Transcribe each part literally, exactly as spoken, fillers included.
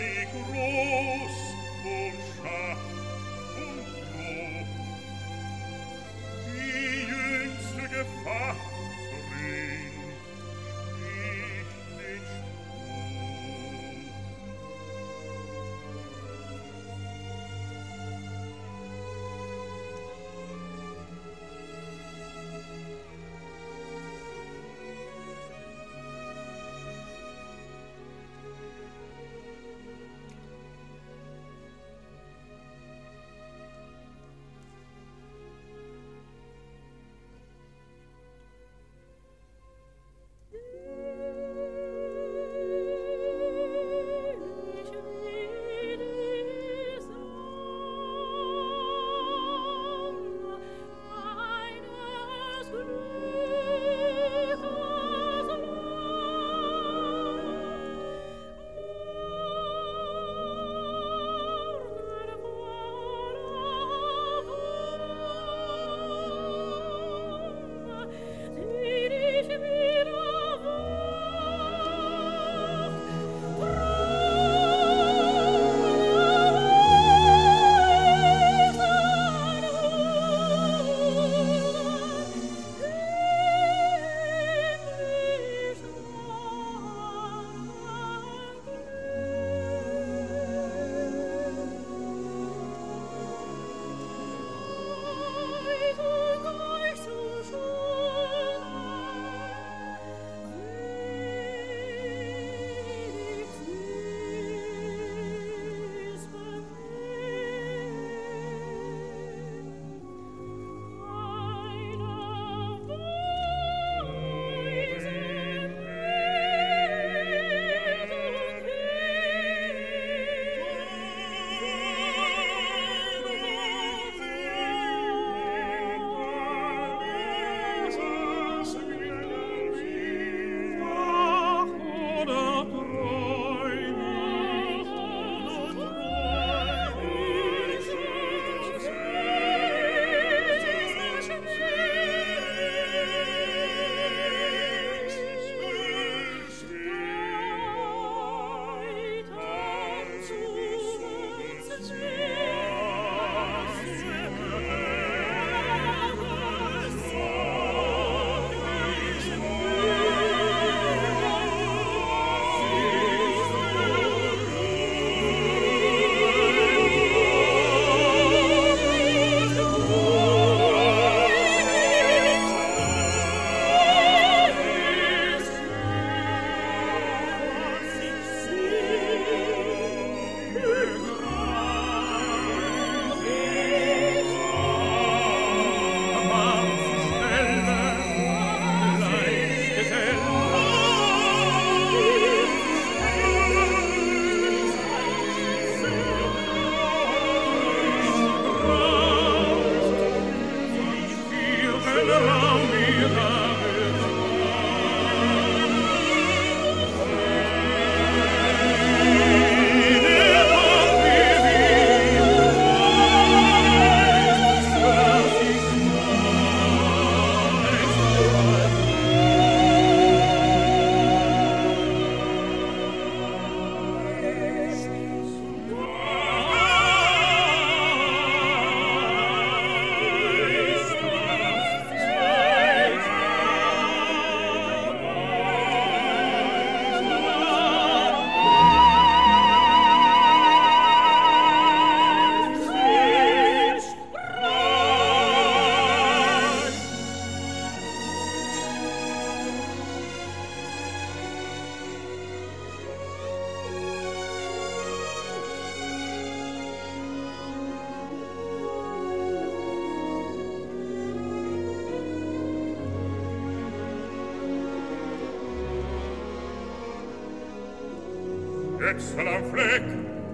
Excellant Fleck,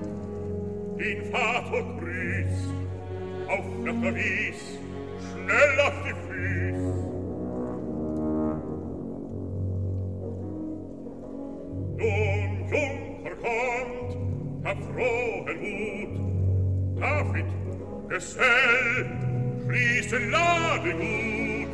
in Vater grüß, auf der Wies, schnell auf die Füß. Nun, Junker, kommt, hab frohen Mut, David, Gesell, schließen Ladegut.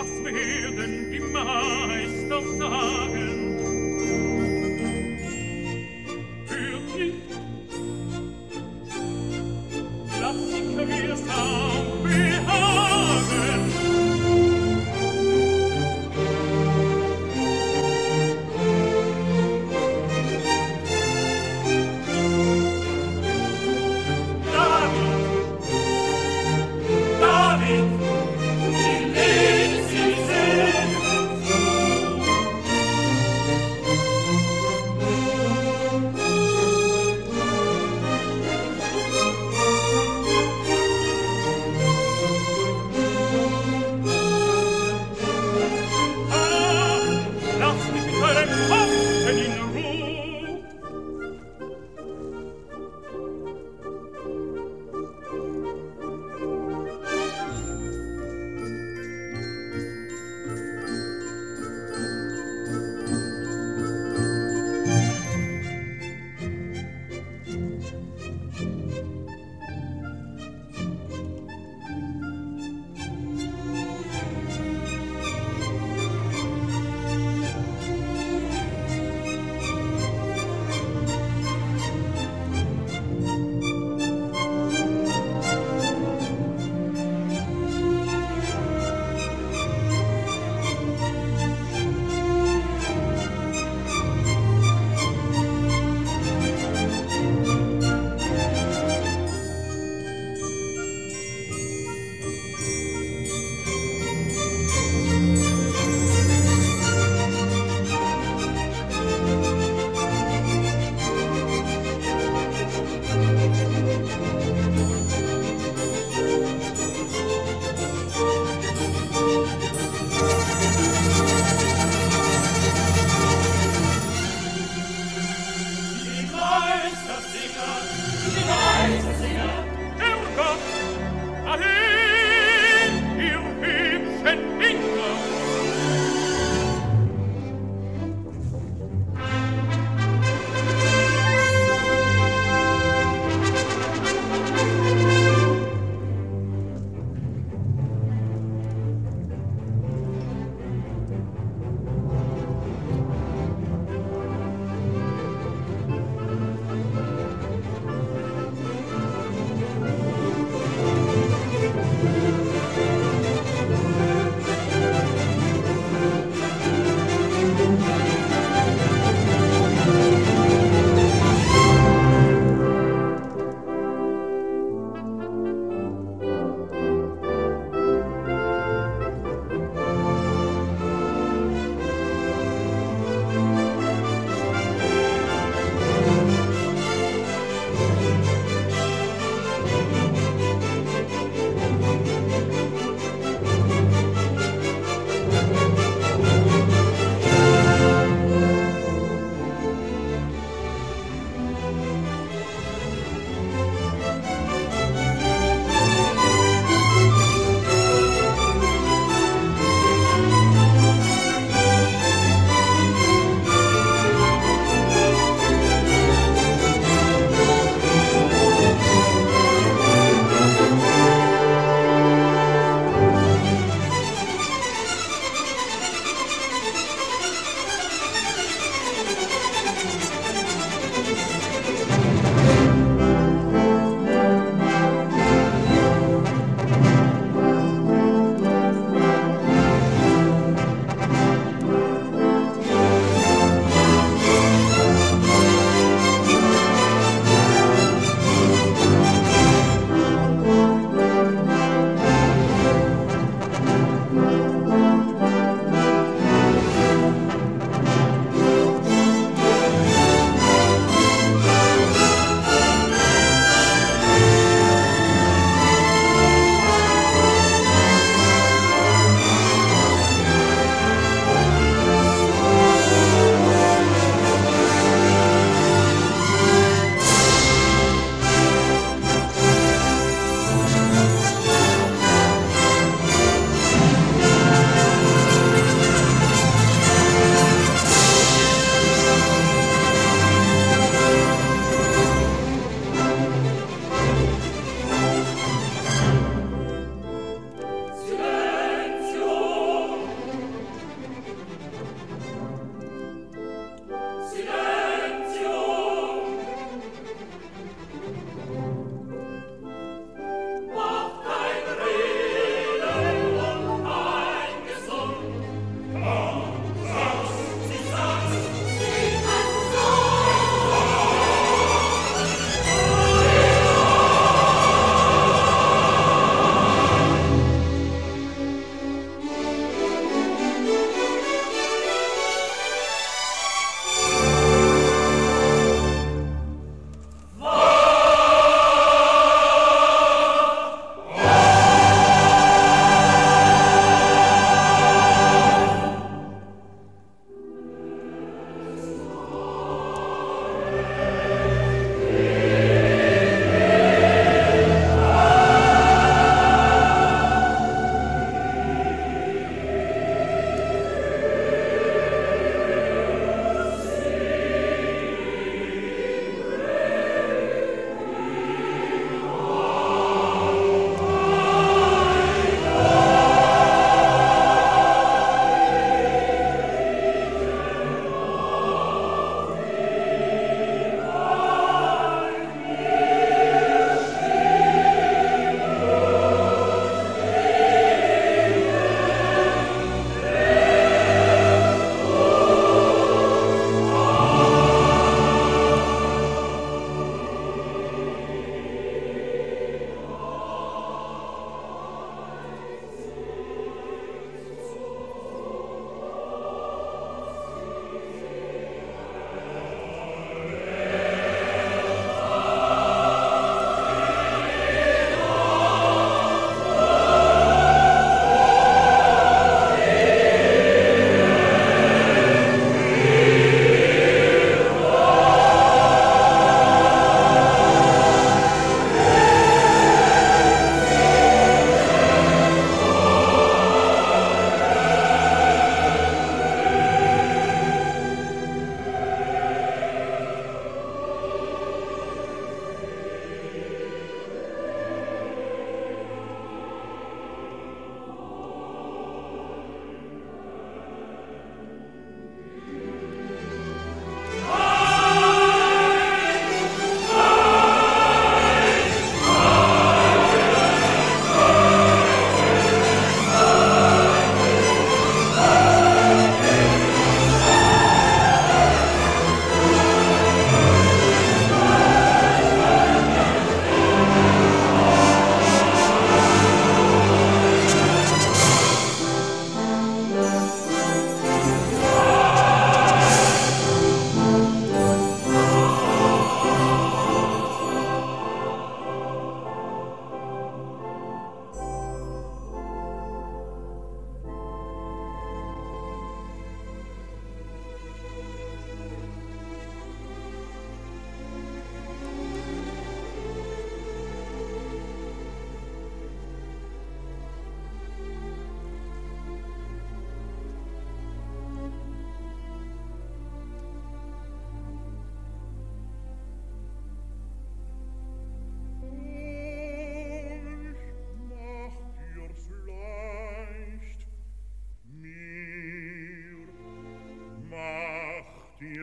was werden die Meister sagen? Hört nicht, lass sie Klaviersound behagen.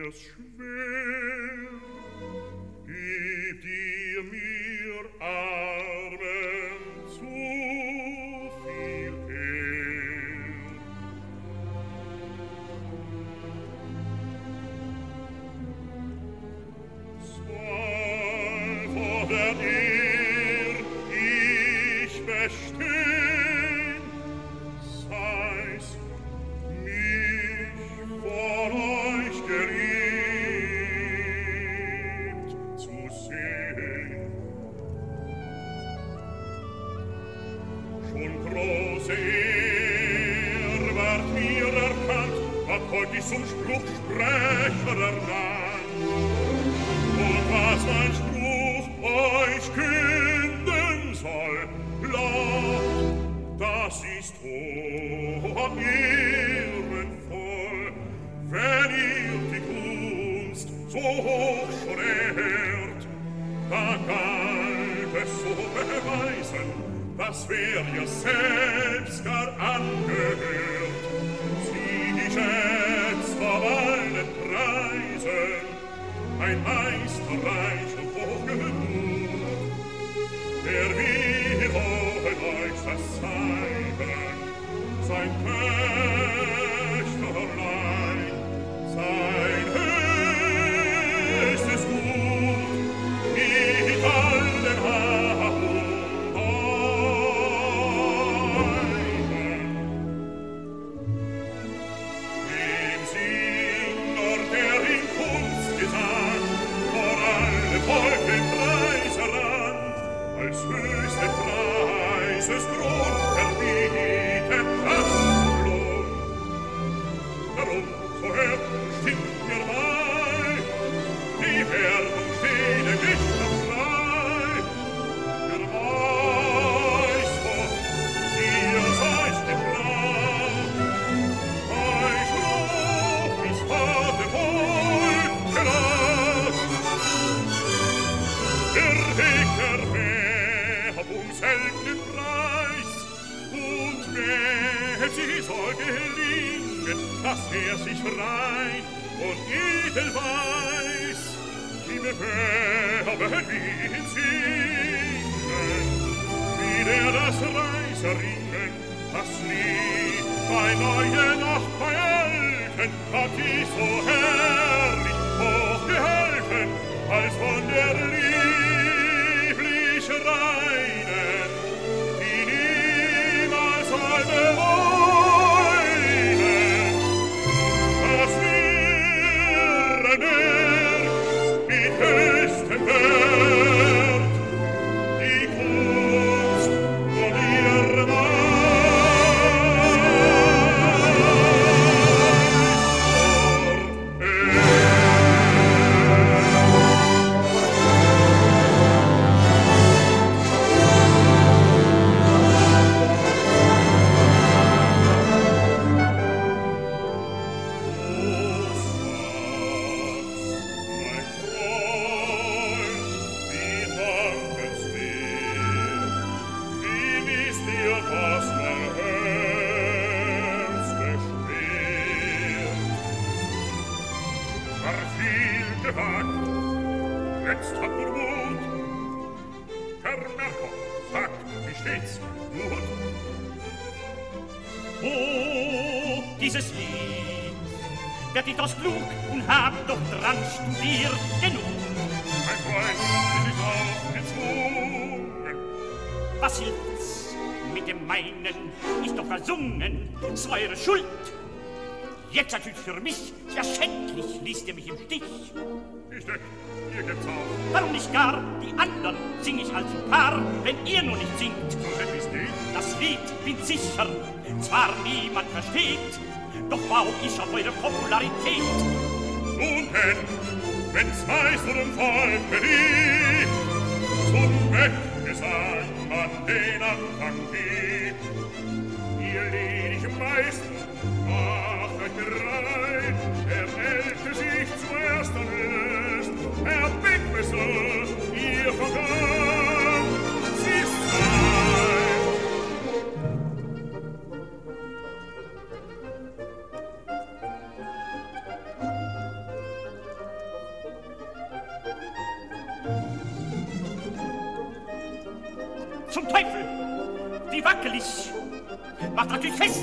es schwer. Gib dir mir Armen zu viel Ehr. Soll vor der Ehr ich bestehen, sei's mich vor euch geliebt zu sehen. Schon große Ehr ward mir erkannt, hat heut ich zum Spruchsprecher ernannt. Und was mein Spruch euch künden soll, glaubt, das ist hoch ehrenvoll, wenn ihr die Kunst so hoch schon ehrt, da galt es so beweisen, dass wer ihr selbst gar angehört, sie schätzt vor allen Preisen, ein Meisterreich und hochgemut, der wir wollen euch das zeigen, sein Töchterlein, sein höchstes Gut, mit allen Hab und Eigen. Dem Singer, der in Kunst gesang, vor alle Volk im Preis heran, als höchste Preises Thron erbietet das Lohn. Darum, so hört und stimmt mir bei, die Werbung stehe nicht noch frei. Für Meister, ihr seid getraut, euch ruf ins Vaterwohl gelacht. Der Weg der Werbung selten den Preis, und wer sie soll gelingen, dass er sich rein und edel weiß, die bewerben ihn singen, wie der das Reiseringen, das Lied bei Neuen auch bei Alten, hat die so herrlich hochgehalten, als von der lieblich Reinen, die niemals soll beweinen, das wäre Werk mit höchstem Wert, die Kunst von ihr Jetzt habt ihr Mut. Herr Merker, sagt, wie steht's? Gut? Oh, dieses Lied wird etwas klug und hab doch dran studiert genug. Mein Freund, es ist aufgezwungen. Was hilft's? Mit dem meinen ist doch versungen, es war eure Schuld. Jetzt natürlich für mich, ja schändlich ließt ihr mich im Stich. Ich denk, ihr gebt's auf. Warum nicht gar? Die anderen sing ich als ein Paar, wenn ihr nur nicht singt. So schön wie's geht. Das Lied, bin sicher, zwar niemand versteht, doch baue ich auf eure Popularität. Nun denn, wenn's Meister und Volk beliebt, zum Wettgesang an den Anfang gibt. Ihr ledigen Meister, macht euch bereit, der Ältere sich zuerst erlöst, Herr Beckmesser, ihr vergangen, sie ist Zeit. Zum Teufel! Wie wackelig! Macht euch fest!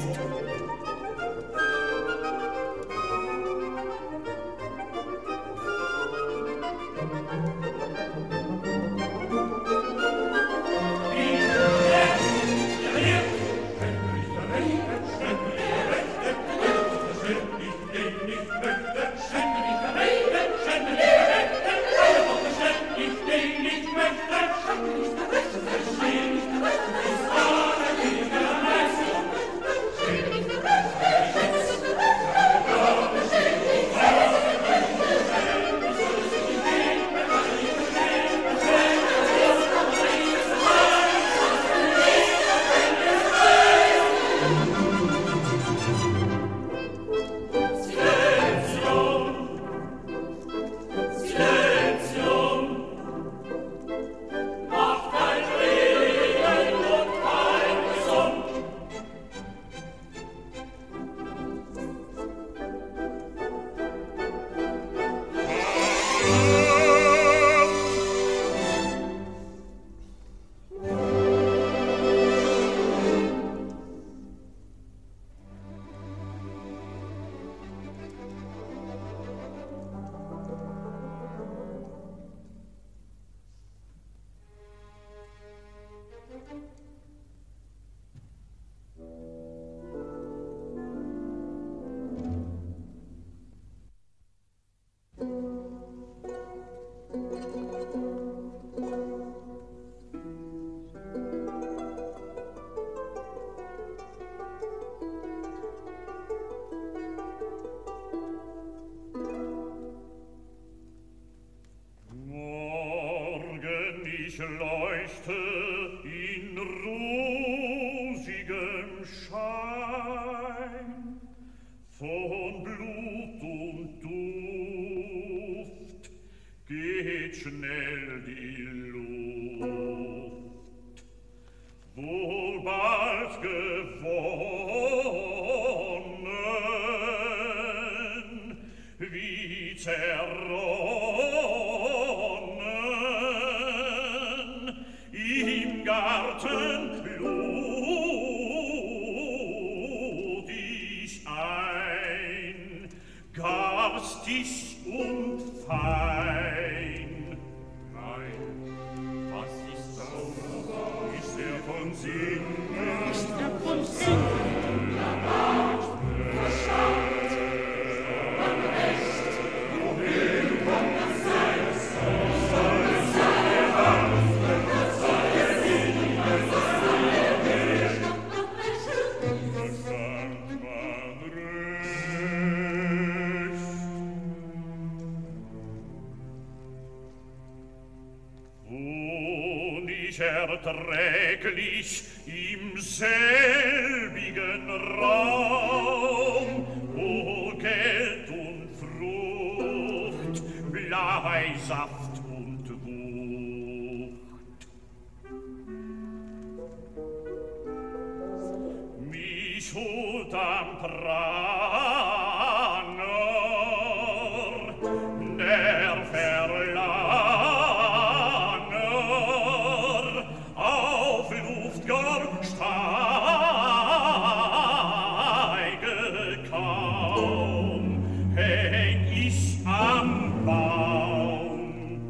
Ich leuchte in rosigem Schein, von Blut und Duft geht schnell die Luft. Wohl bald gewonnen, wie zerronnen, im Garten lud ich ein, garstig und fein. Nein, was ist das? Ist er von Sinnen? Ist er von Sinnen? Verschaut, man recht, wohin kommt das sein? Soll es sein, was soll es sein? Was soll es sein? Verstand man recht. Und ich erträglich im selbigen Raum, o Geld und Frucht, Bleisaft und Wucht. Mich holt am Pranger der Verlanger auf Luft gar steige kaum, häng ich am Baum.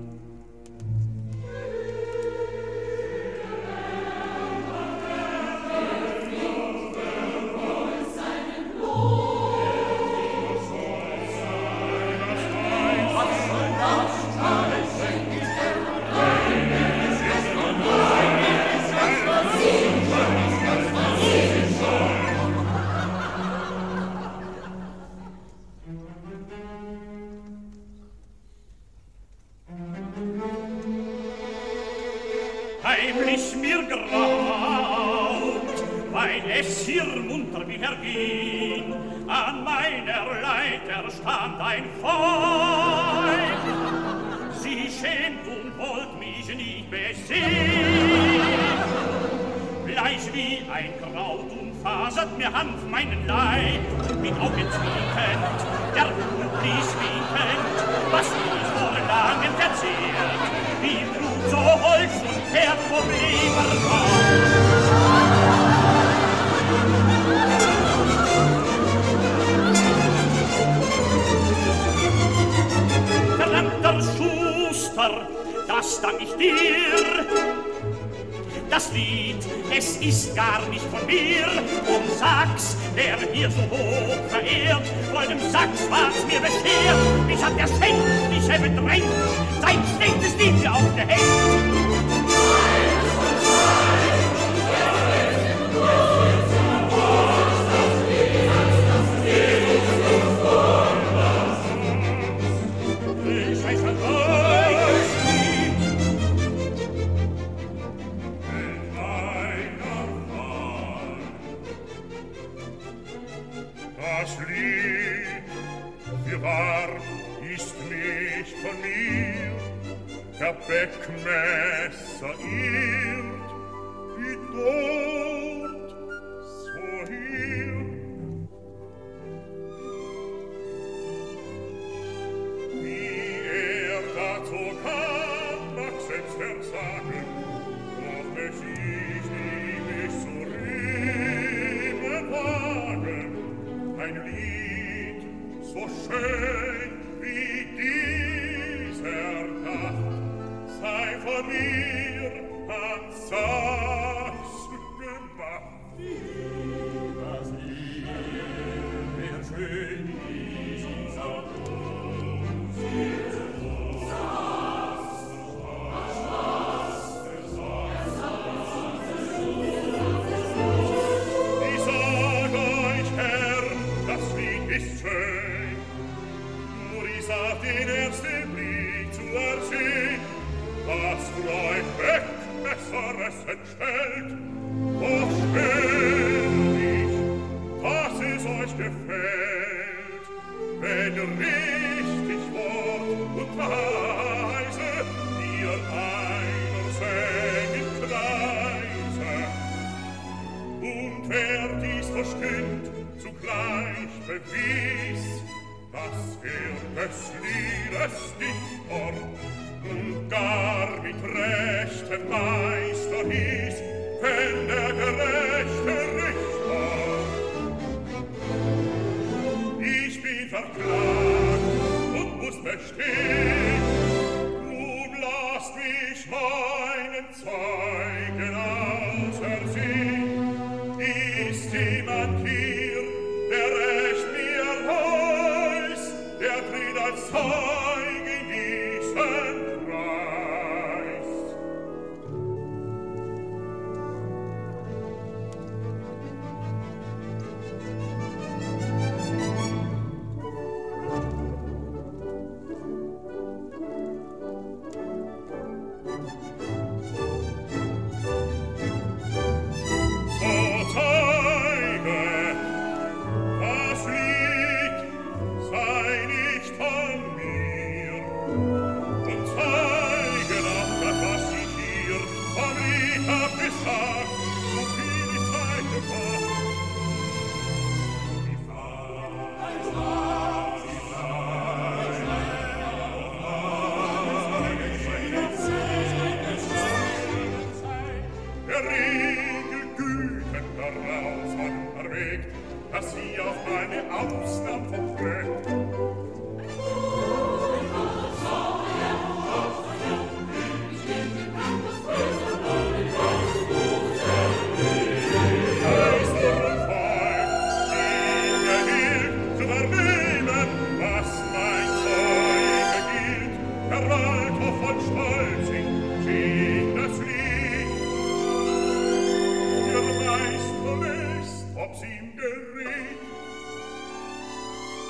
Heimlich mir graut, weil es hier munter wie erging, an meiner Leiter stand ein Feind. Sie schämt und wollt mich nicht besehen. Bleich wie ein Kraut umfasert mir Hanf meinen Leib, mit Augen zwinkend, der Blut ließ winkend, was ich vor langem verzehrt, wie Blut so Holz und Pferd vom Leber war. das Lied, es ist gar nicht von mir. Um Sachs, der hier so hoch verehrt, vor dem Sachs war's mir beschert. Mich hat der Schändliche bedrängt, sein schlechtes Lied mir aufgehängt. Ich weiß an euch nie. In einem Fall das Lied für wahr ist nicht von mir, der Beckmesser irrt, wie dort, so hier. Wie er dazu kam, mag selbst versagen, doch es ist ihm nicht zu rühmen wagen. Ein Lied so schön wie dieser Nacht sei von mir an Sachs gemacht. Das Lied wird schön wie dieser Nacht. Ich sag euch, Herr, das Lied ist schön, nur ich sag den ersten Blick zu ersehen, was Freund Beckmesser es entstellt. Doch schön ich, dass es euch gefällt, wenn richtig Wort und Weise ihr einer sängen Kreise. Und wer dies verstünd, zugleich bewies, dass er des Liedes Dichter und gar mit rechten Meister hieß, wenn der gerechte Richter. Ich bin verklagt und muss bestehen, nun lasst mich meinen Zeugen ausersehen. Ist jemand hier, der recht mir weiß, der tritt als Zeuge in diesen Kreis. So Zeuge, das Lied sei nicht von mir, und zeige noch, dass was ich hier vom Lied hab gesagt, so viel ich sei gemacht. Die Fahrt, die Fahrt, der Regel Güten daraus hat erwägt, dass sie auf meine Ausnahme verträgt. Ob's ihm geriet,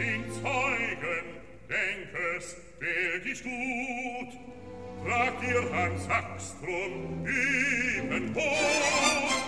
den Zeugen, denkest, wer dich tut, tragt ihr Hans Axtrum eben hoch.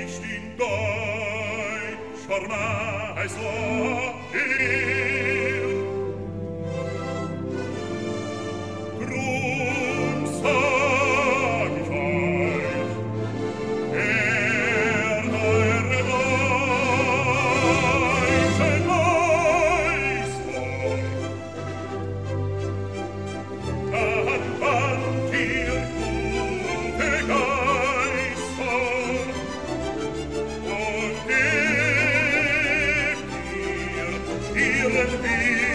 Meister, irgendwie